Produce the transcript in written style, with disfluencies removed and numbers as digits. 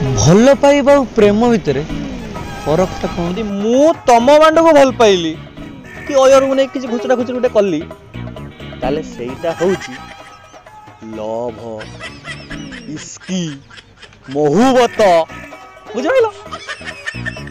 ଭଲ ପାଇବା ଆଉ ପ୍ରେମ ଭିତରେ ଫରକଟା କଣ? ଯଦି ମୁଁ ତମ ମାଣ୍ଡକୁ ଭଲ ପାଇଲି କି ଅୟରକୁ ନେଇ କିଛି ଘୁଚୁରା ଘୁଚୁରି ଗୋଟେ କଲି ତାହେଲେ ସେଇଟା ହଉଛି ଲଭ, ଇସ୍କି, ମହୁବତ। ବୁଝିପାରିଲ?